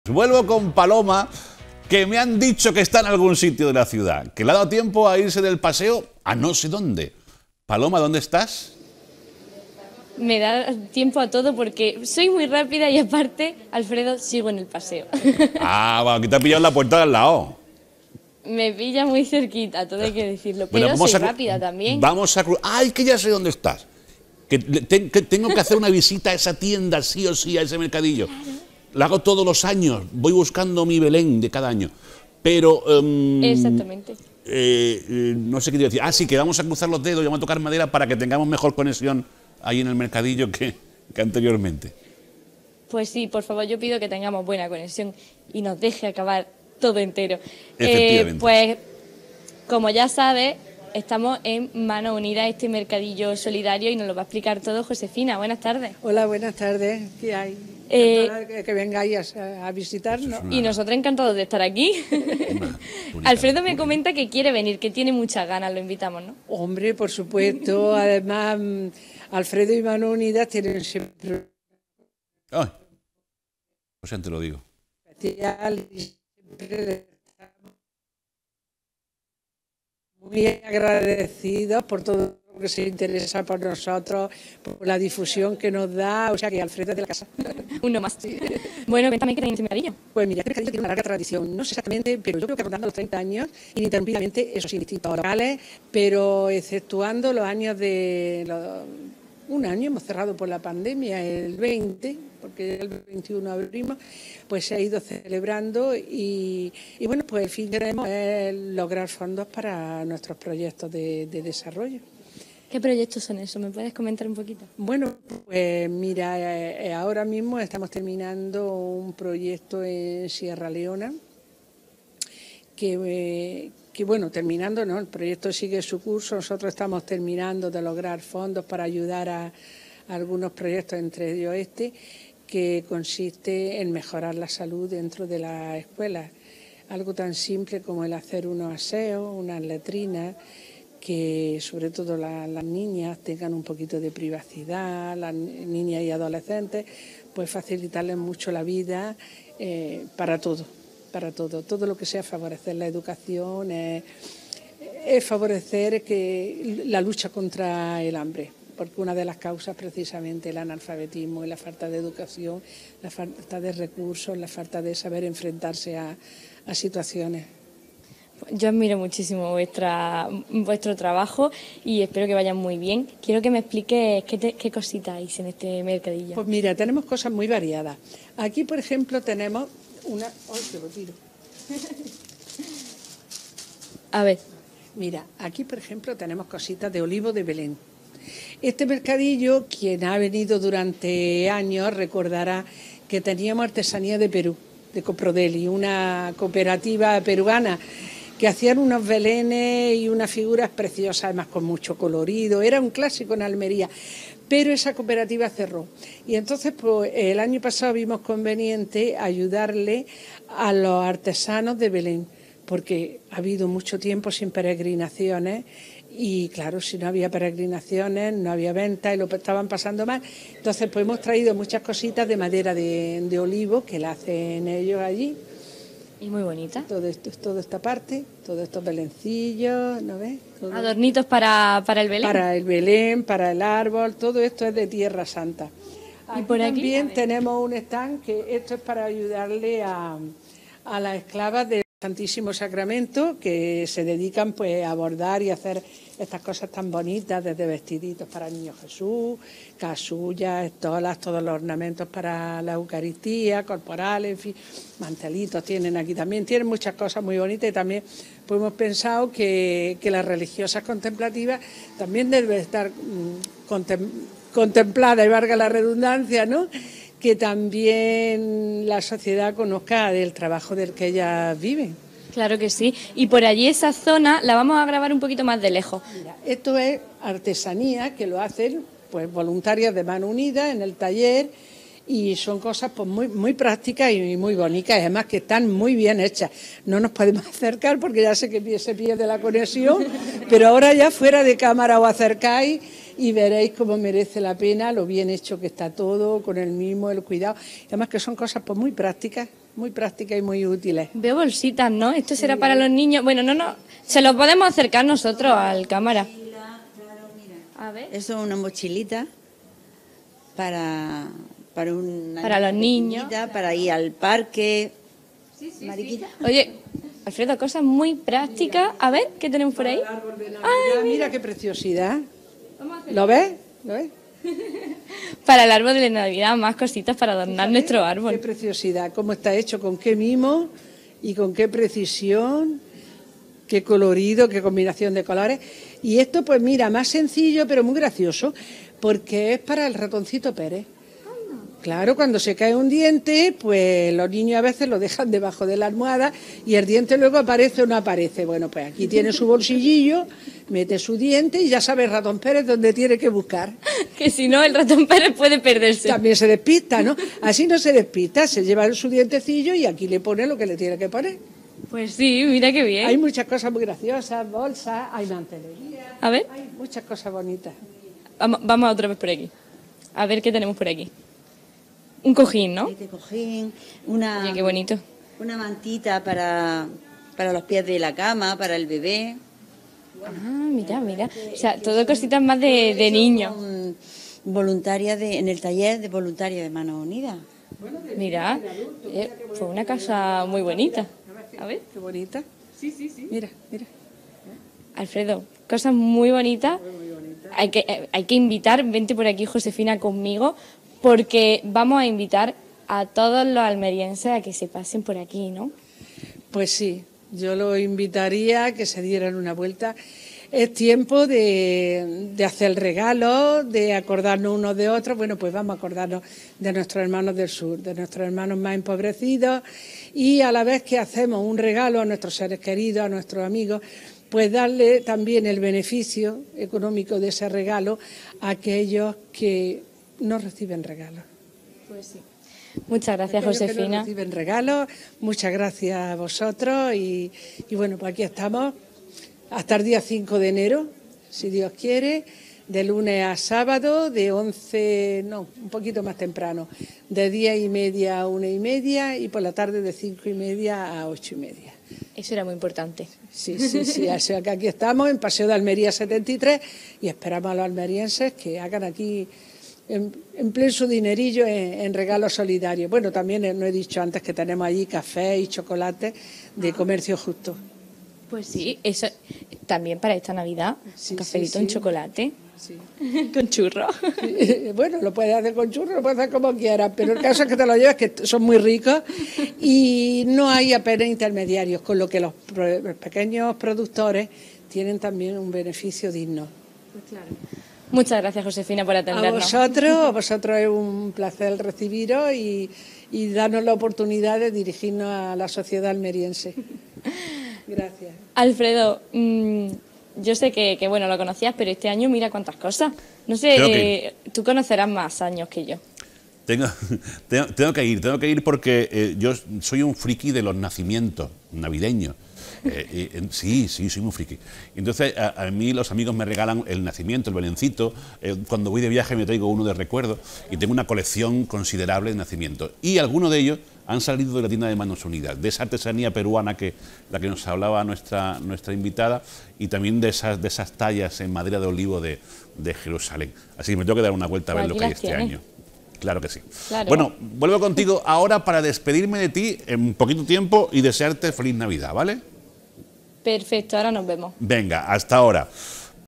Vuelvo con Paloma, que me han dicho que está en algún sitio de la ciudad, que le ha dado tiempo a irse del paseo a no sé dónde. Paloma, ¿dónde estás? Me da tiempo a todo porque soy muy rápida y aparte, Alfredo, sigo en el paseo. Ah, aquí te ha pillado en la puerta de al lado. Me pilla muy cerquita, todo hay que decirlo, Bueno, pero soy rápida también. Vamos a... ¡Ay, que ya sé dónde estás! Que tengo que hacer una visita a esa tienda, sí o sí, a ese mercadillo. Claro. La hago todos los años, voy buscando mi Belén de cada año. Pero... Exactamente. No sé qué te iba a decir. Ah, sí, que vamos a cruzar los dedos y vamos a tocar madera para que tengamos mejor conexión ahí en el mercadillo que anteriormente. Pues sí, por favor, yo pido que tengamos buena conexión y nos deje acabar todo entero. Efectivamente. Pues, como ya sabes, estamos en Manos Unidas, este mercadillo solidario, y nos lo va a explicar todo Josefina. Buenas tardes. Hola, buenas tardes. ¿Qué hay? Que vengáis a visitarnos. Y nosotros encantados de estar aquí. Alfredo me comenta que quiere venir, que tiene muchas ganas, lo invitamos, ¿no? Hombre, por supuesto. Además, Alfredo y Manos Unidas tienen siempre... Ay, o sea, te lo digo. Especial y siempre muy agradecidos por todo lo que se interesa por nosotros, por la difusión que nos da, o sea que Alfredo es de la casa. Uno más. Sí. Bueno, cuéntame qué tenéis en mercadillo. Pues mira, este mercadillo tiene una larga tradición, no sé exactamente, pero yo creo que rondando los 30 años, ininterrumpidamente, eso sí, distintos locales, pero exceptuando los años un año hemos cerrado por la pandemia, el 20, porque el 21 abrimos, pues se ha ido celebrando y bueno, pues el fin que queremos es lograr fondos para nuestros proyectos de desarrollo. ¿Qué proyectos son esos? ¿Me puedes comentar un poquito? Bueno, pues mira, ahora mismo estamos terminando un proyecto en Sierra Leona que bueno, terminando, ¿no? El proyecto sigue su curso, nosotros estamos terminando de lograr fondos para ayudar a algunos proyectos, entre ellos este, que consiste en mejorar la salud dentro de las escuelas. Algo tan simple como el hacer unos aseos, unas letrinas, que sobre todo las niñas tengan un poquito de privacidad, las niñas y adolescentes, pues facilitarles mucho la vida para todo. Todo lo que sea favorecer la educación, es favorecer la lucha contra el hambre, porque una de las causas precisamente el analfabetismo y la falta de educación, la falta de recursos, la falta de saber enfrentarse a situaciones. Yo admiro muchísimo vuestro trabajo y espero que vayan muy bien. Quiero que me expliques qué cositas hay en este mercadillo. Pues mira, tenemos cosas muy variadas. Aquí, por ejemplo, tenemos una... ¡Ay, que lo tiro! A ver. Mira, aquí, por ejemplo, tenemos cositas de olivo de Belén. Este mercadillo, quien ha venido durante años, recordará que teníamos artesanía de Perú, de Coprodeli, una cooperativa peruana, que hacían unos belenes y unas figuras preciosas, además con mucho colorido. Era un clásico en Almería, pero esa cooperativa cerró. Y entonces, pues, el año pasado vimos conveniente ayudarle a los artesanos de Belén, porque ha habido mucho tiempo sin peregrinaciones y, claro, si no había peregrinaciones, no había venta y lo estaban pasando mal. Entonces, pues hemos traído muchas cositas de madera de olivo que la hacen ellos allí. Y muy bonita. Toda esta parte, todos estos belencillos, ¿no ves? Todo. Adornitos para el Belén. Para el Belén, para el árbol, todo esto es de Tierra Santa. Y por aquí también tenemos un stand que esto es para ayudarle a las esclavas del Santísimo Sacramento, que se dedican pues a bordar y a hacer estas cosas tan bonitas, desde vestiditos para el Niño Jesús, casullas, estolas, todos los ornamentos para la Eucaristía, corporales, en fin, mantelitos tienen aquí también, tienen muchas cosas muy bonitas y también pues hemos pensado que las religiosas contemplativas también deben estar contempladas, y valga la redundancia, ¿no?, que también la sociedad conozca del trabajo del que ellas viven. Claro que sí. Y por allí esa zona la vamos a grabar un poquito más de lejos. Mira, esto es artesanía que lo hacen pues voluntarias de Manos Unidas en el taller y son cosas pues muy prácticas y muy bonitas, además que están muy bien hechas. No nos podemos acercar porque ya sé que se pierde la conexión, pero ahora ya fuera de cámara os acercáis y veréis cómo merece la pena lo bien hecho que está todo, con el mimo, el cuidado. Además que son cosas pues muy prácticas muy prácticas y muy útiles. Veo bolsitas, ¿no? Esto será para los niños. Bueno, no. Se lo podemos acercar nosotros al cámara. A ver. Eso es una mochilita para los niños. Para ir al parque. Mariquita. Oye, Alfredo, cosas muy prácticas. A ver, ¿qué tenemos por ahí? Ay, mira qué preciosidad. ¿Lo ves? ¿Lo ves? Para el árbol de Navidad, más cositas para adornar nuestro Qué árbol. preciosidad, cómo está hecho, con qué mimo y con qué precisión, qué colorido, qué combinación de colores. Y esto, pues mira, más sencillo, pero muy gracioso, porque es para el ratoncito Pérez. Claro, cuando se cae un diente, pues los niños a veces lo dejan debajo de la almohada y el diente luego aparece o no aparece. Bueno, pues aquí tiene su bolsillillo, mete su diente y ya sabe el ratón Pérez dónde tiene que buscar. Que si no, el ratón Pérez puede perderse. También se despista, ¿no? Así no se despista, se lleva su dientecillo y aquí le pone lo que le tiene que poner. Pues sí, mira qué bien. Hay muchas cosas muy graciosas, bolsas, hay mantelería, A ver, hay muchas cosas bonitas. vamos otra vez por aquí. A ver qué tenemos por aquí. Un cojín, ¿no? Este cojín, una, Oye, qué bonito. una mantita para los pies de la cama, para el bebé. Ah, mira. O sea, todo cositas más de niños. Voluntaria en el taller de voluntaria de Manos Unidas. Mira, fue una casa muy bonita. A ver. Qué bonita. Sí. Mira. Alfredo, cosas muy bonitas. Hay que invitar, vente por aquí, Josefina, conmigo, porque vamos a invitar a todos los almerienses a que se pasen por aquí, ¿no? Pues sí, yo lo invitaría a que se dieran una vuelta. Es tiempo de hacer regalos, de acordarnos unos de otros. Bueno, pues vamos a acordarnos de nuestros hermanos del sur, de nuestros hermanos más empobrecidos, y a la vez que hacemos un regalo a nuestros seres queridos, a nuestros amigos, pues darle también el beneficio económico de ese regalo a aquellos que no reciben regalos. Pues sí. Muchas gracias, Aquellos que no Josefina. reciben regalos, muchas gracias a vosotros y bueno, pues aquí estamos hasta el día 5 de enero, si Dios quiere, de lunes a sábado, de 11, no, un poquito más temprano, de 10:30 a 1:30 y por la tarde de 5:30 a 8:30. Eso era muy importante. Sí, o sea que aquí estamos en Paseo de Almería 73 y esperamos a los almerienses que hagan aquí empleen su dinerillo en regalos solidarios. Bueno, también no he dicho antes que tenemos allí café y chocolate de comercio justo. Pues sí, eso también para esta Navidad, Sí, un cafelito, sí. un chocolate, Sí. con churros. Bueno, lo puedes hacer con churros, lo puedes hacer como quieras, pero el caso es que te lo llevas, que son muy ricos y no hay apenas intermediarios, con lo que los pequeños productores tienen también un beneficio digno. Pues claro. Muchas gracias, Josefina, por A atendernos. vosotros es un placer recibiros y darnos la oportunidad de dirigirnos a la sociedad almeriense. Gracias. Alfredo, yo sé que bueno, lo conocías, pero este año mira cuántas cosas. No sé, Creo que- tú conocerás más años que yo. Tengo que ir porque yo soy un friki de los nacimientos navideños. Sí, soy muy friki. Entonces, a mí los amigos me regalan el nacimiento, el belencito. Cuando voy de viaje me traigo uno de recuerdo y tengo una colección considerable de nacimientos. Y algunos de ellos han salido de la tienda de Manos Unidas, de esa artesanía peruana la que nos hablaba nuestra invitada, y también de esas tallas en madera de olivo de Jerusalén. Así que me tengo que dar una vuelta a ver Pues lo aquí que hay las este tienes. año. Claro que sí. Claro. Bueno, vuelvo contigo ahora para despedirme de ti en un poquito tiempo y desearte feliz Navidad, ¿vale? Perfecto, ahora nos vemos. Venga, hasta ahora.